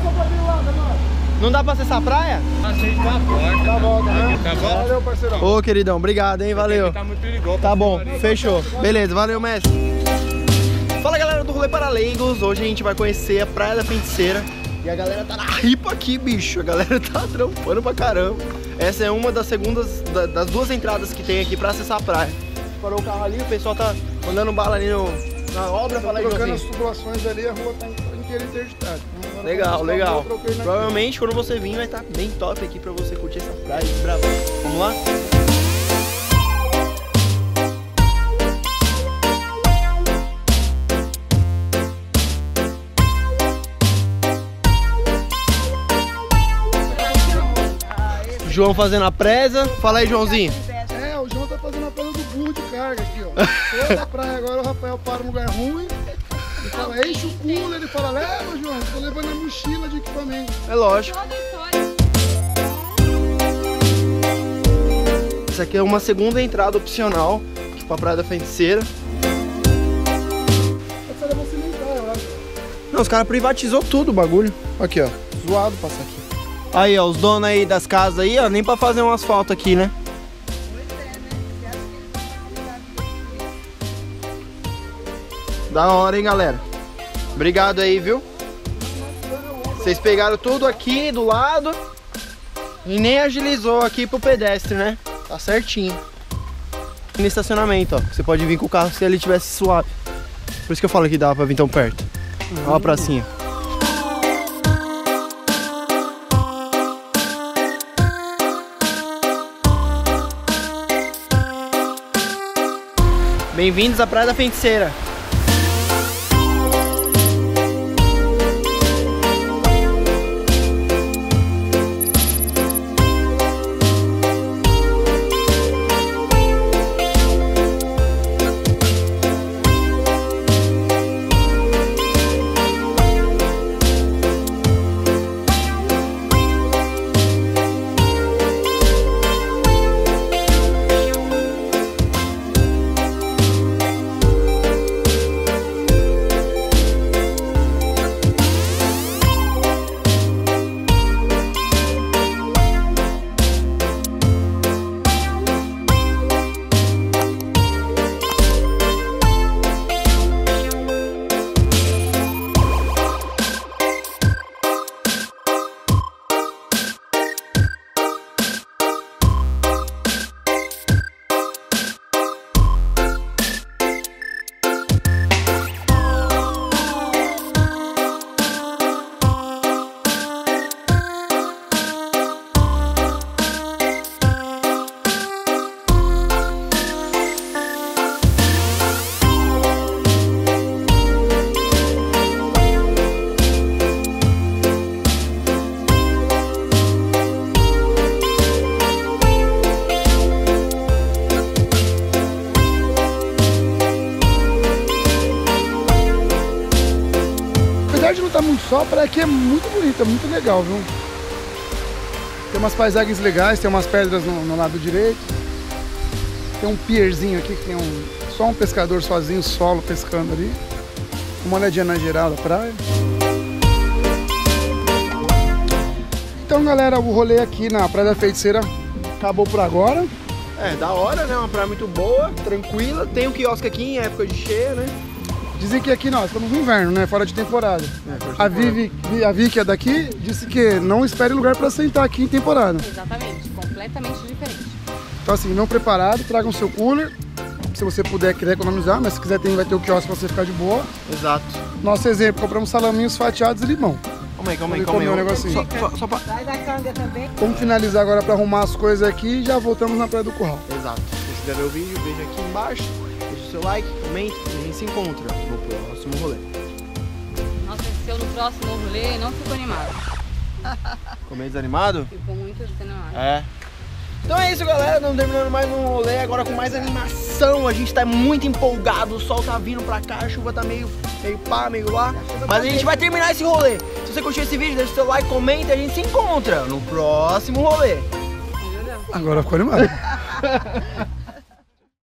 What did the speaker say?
Não dá pra acessar a praia? Passei com a porta. Tá bom, né? Tá bom? Valeu, parceirão. Ô, queridão, obrigado, hein? Valeu. Tá muito perigoso. Tá bom, fechou. Beleza, valeu, mestre. Fala, galera do Rolê para Leigos. Hoje a gente vai conhecer a Praia da Feiticeira. E a galera tá na ripa aqui, bicho. A galera tá trampando pra caramba. Essa é uma das das duas entradas que tem aqui pra acessar a praia. Parou o carro ali, o pessoal tá mandando bala ali na obra. Fala aí, trocando as tubulações ali, a rua tá inteira interditada. Legal, legal. Provavelmente quando você vir vai estar bem top aqui pra você curtir essa praia. Bravo. Vamos lá? João fazendo a presa. Fala aí, Joãozinho. É, o João tá fazendo a presa do burro de carga aqui, ó. Toda a praia agora o Rafael para um lugar ruim. Ele fala, enche o cooler, ele fala, leva, João, tô levando a mochila de equipamento. É lógico. Essa aqui é uma segunda entrada opcional aqui pra Praia da Feiticeira. Essa era você limpar, eu acho. Não, os caras privatizou tudo o bagulho. Aqui, ó. Zoado passar aqui. Aí, ó, os donos aí das casas aí, ó, nem pra fazer um asfalto aqui, né? Da hora, hein, galera? Obrigado aí, viu? Vocês pegaram tudo aqui do lado e nem agilizou aqui pro pedestre, né? Tá certinho. No estacionamento, ó. Você pode vir com o carro se ele tivesse suave. Por isso que eu falo que dá pra vir tão perto. Ó a pracinha. Bem-vindos à Praia da Feiticeira. Apesar de não estar muito sol, a praia aqui é muito bonita, muito legal, viu? Tem umas paisagens legais, tem umas pedras no lado direito. Tem um pierzinho aqui que tem só um pescador sozinho, solo, pescando ali. Uma olhadinha na geral da praia. Então, galera, o rolê aqui na Praia da Feiticeira acabou por agora. É, da hora, né? Uma praia muito boa, tranquila. Tem um quiosque aqui em época de cheia, né? Dizem que aqui nós estamos no inverno, né? Fora de temporada. A Vicky é daqui, disse que não espere lugar para sentar aqui em temporada. Exatamente, completamente diferente. Então assim, não preparado, tragam seu cooler. Se você puder, quiser economizar, mas se quiser vai ter o quiosque para você ficar de boa. Exato. Nosso exemplo, compramos salaminhos fatiados e limão. Calma aí. Um negocinho. Só pra... Traz a canga também. Vamos finalizar agora para arrumar as coisas aqui e já voltamos na Praia do Curral. Exato. Se você quiser ver o vídeo, veja aqui embaixo. Deixa o seu like, comente e a gente se encontra no próximo rolê. Nossa, se eu no próximo rolê não fico animado. Ficou meio desanimado? Ficou muito desanimado. É. Então é isso, galera, estamos terminando mais um rolê, agora com mais animação. A gente tá muito empolgado, o sol tá vindo pra cá, a chuva tá meio pá, meio lá. Mas a gente vai terminar esse rolê. Se você curtiu esse vídeo, deixa o seu like, comenta e a gente se encontra no próximo rolê. Agora ficou animado.